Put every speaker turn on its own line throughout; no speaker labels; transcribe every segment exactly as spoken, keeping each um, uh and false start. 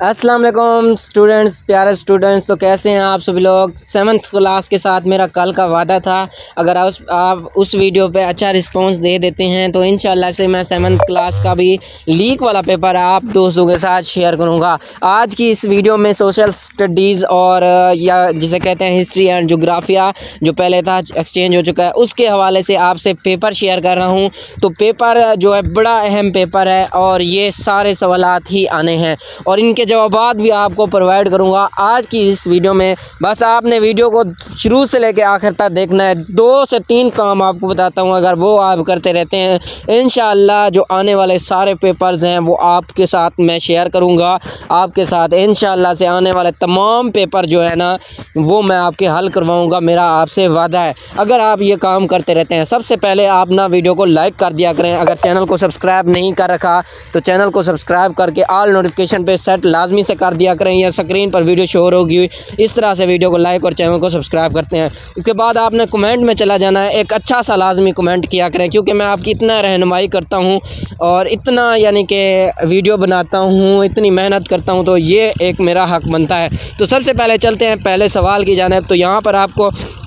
अस्सलाम वालेकुम स्टूडेंट्स, प्यारे स्टूडेंट्स। तो कैसे हैं आप सभी लोग। सेवन्थ क्लास के साथ मेरा कल का वादा था, अगर आप, आप उस वीडियो पे अच्छा रिस्पांस दे देते हैं तो इंशाल्लाह से मैं सेवन्थ क्लास का भी लीक वाला पेपर आप दोस्तों के साथ शेयर करूंगा। आज की इस वीडियो में सोशल स्टडीज़ और या जिसे कहते हैं हिस्ट्री एंड जोग्राफिया, जो पहले था एक्सचेंज हो चुका है, उसके हवाले से आपसे पेपर शेयर कर रहा हूँ। तो पेपर जो है बड़ा अहम पेपर है और ये सारे सवालात ही आने हैं और इनके जवाबात भी आपको प्रोवाइड करूंगा आज की इस वीडियो में। बस आपने वीडियो को शुरू से लेकर आखिर तक देखना है। दो से तीन काम आपको बताता हूं, अगर वो आप करते रहते हैं इंशाल्लाह जो आने वाले सारे पेपर्स हैं वो आपके साथ मैं शेयर करूंगा। आपके साथ इंशाल्लाह से आने वाले तमाम पेपर जो है ना वो मैं आपके हल करवाऊंगा, मेरा आपसे वादा है। अगर आप ये काम करते रहते हैं, सबसे पहले आप ना वीडियो को लाइक कर दिया करें। अगर चैनल को सब्सक्राइब नहीं कर रखा तो चैनल को सब्सक्राइब करके ऑल नोटिफिकेशन पे सेट लाजमी से कर दिया करें, या स्क्रीन पर वीडियो शो होगी इस तरह से वीडियो को लाइक और चैनल को सब्सक्राइब करते हैं। इसके बाद आपने कमेंट में चला जाना है, एक अच्छा सा लाजमी कमेंट किया करें, क्योंकि मैं आपकी इतना रहनुमाई करता हूं और इतना यानी कि वीडियो बनाता हूं, इतनी मेहनत करता हूं, तो ये एक मेरा हक बनता है। तो सबसे पहले चलते हैं पहले सवाल की जानिब। तो यहाँ पर आपको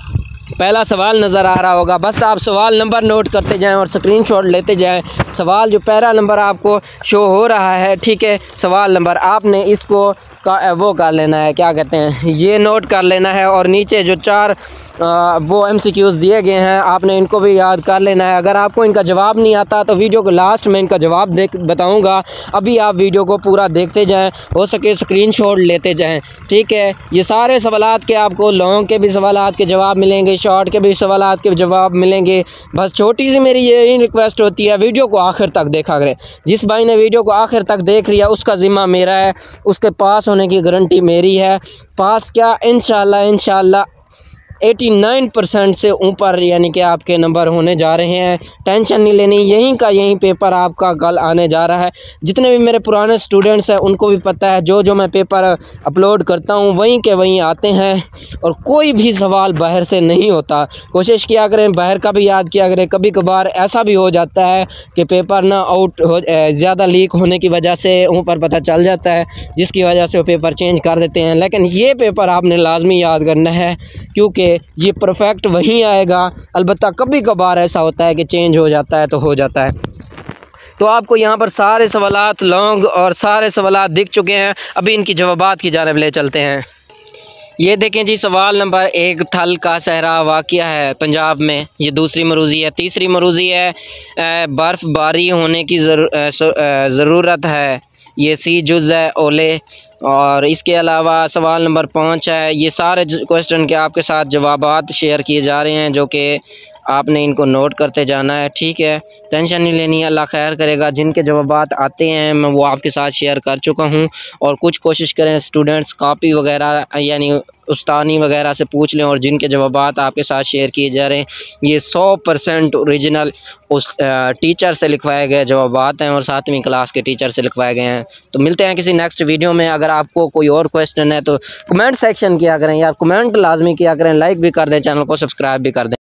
पहला सवाल नज़र आ रहा होगा, बस आप सवाल नंबर नोट करते जाएं और स्क्रीनशॉट लेते जाएं। सवाल जो पहला नंबर आपको शो हो रहा है, ठीक है, सवाल नंबर आपने इसको का वो कर लेना है, क्या कहते हैं, ये नोट कर लेना है और नीचे जो चार आ, वो एमसीक्यूज़ दिए गए हैं आपने इनको भी याद कर लेना है। अगर आपको इनका जवाब नहीं आता तो वीडियो को लास्ट में इनका जवाब देख बताऊंगा, अभी आप वीडियो को पूरा देखते जाएं, हो सके स्क्रीनशॉट लेते जाएं, ठीक है। ये सारे सवालात के आपको लॉन्ग के भी सवालात के जवाब मिलेंगे, शॉर्ट के भी सवालात के जवाब मिलेंगे। बस छोटी सी मेरी यही रिक्वेस्ट होती है, वीडियो को आखिर तक देखा करें। जिस भाई ने वीडियो को आखिर तक देख लिया उसका ज़िम्मा मेरा है, उसके पास होने की गारंटी मेरी है। पास क्या इंशाल्लाह इंशाल्लाह नवासी परसेंट से ऊपर यानी कि आपके नंबर होने जा रहे हैं। टेंशन नहीं लेनी, यहीं का यहीं पेपर आपका कल आने जा रहा है। जितने भी मेरे पुराने स्टूडेंट्स हैं उनको भी पता है, जो जो मैं पेपर अपलोड करता हूं वहीं के वहीं आते हैं और कोई भी सवाल बाहर से नहीं होता। कोशिश किया करें बाहर का भी याद किया करें। कभी कभार ऐसा भी हो जाता है कि पेपर ना आउट हो, ज़्यादा लीक होने की वजह से ऊपर पता चल जाता है, जिसकी वजह से वो पेपर चेंज कर देते हैं। लेकिन ये पेपर आपने लाजमी याद करना है, क्योंकि ये परफेक्ट वहीं आएगा। अलबत्ता कभी कभार ऐसा होता है कि चेंज हो जाता है तो हो जाता है। तो आपको यहाँ पर सारे सवालात लॉन्ग और सारे सवालात दिख चुके हैं, अभी इनकी जवाबात की जानिब ले चलते हैं। ये देखें जी, सवाल नंबर एक, थल का सहरा वाक़या है पंजाब में, ये दूसरी मरूज़ी है। तीसरी मरूज़ी है बर्फ़बारी होने की ज़रूरत है, ये सी जुज़ है ओले। और इसके अलावा सवाल नंबर पाँच है, ये सारे क्वेश्चन के आपके साथ जवाबात शेयर किए जा रहे हैं, जो कि आपने इनको नोट करते जाना है, ठीक है। टेंशन नहीं लेनी, अल्लाह खैर करेगा। जिनके जवाबात आते हैं मैं वो आपके साथ शेयर कर चुका हूं। और कुछ कोशिश करें स्टूडेंट्स कॉपी वगैरह यानी उस्तानी वगैरह से पूछ लें, और जिनके जवाबात आपके साथ शेयर किए जा रहे हैं ये सौ परसेंट ओरिजिनल उस टीचर से लिखवाए गए जवाबात हैं और सातवीं क्लास के टीचर से लिखवाए गए हैं। तो मिलते हैं किसी नेक्स्ट वीडियो में। अगर आपको कोई और क्वेश्चन है तो कमेंट सेक्शन किया करें यार, कमेंट लाजमी किया करें, लाइक भी कर दें, चैनल को सब्सक्राइब भी कर दें।